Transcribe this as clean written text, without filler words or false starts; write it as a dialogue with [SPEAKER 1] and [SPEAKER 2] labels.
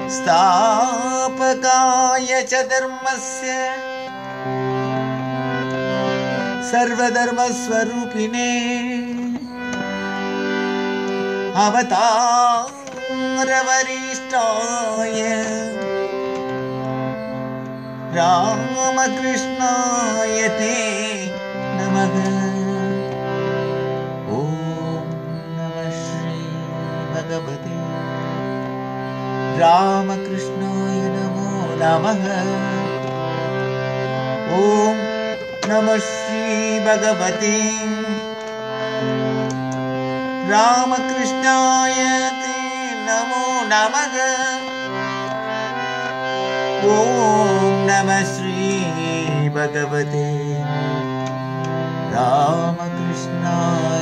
[SPEAKER 1] स्थापकाय च धर्मस्य सर्वधर्मस्वरूपिणे अवतारवरिष्ठाय रामकृष्णाय ते नमः। ॐ नमः श्री भगवते रामकृष्णाय नमो नमः। ॐ नमः श्री भगवते रामकृष्णाय ते नमो नमः। ॐ नमः श्री भगवते रामकृष्णाय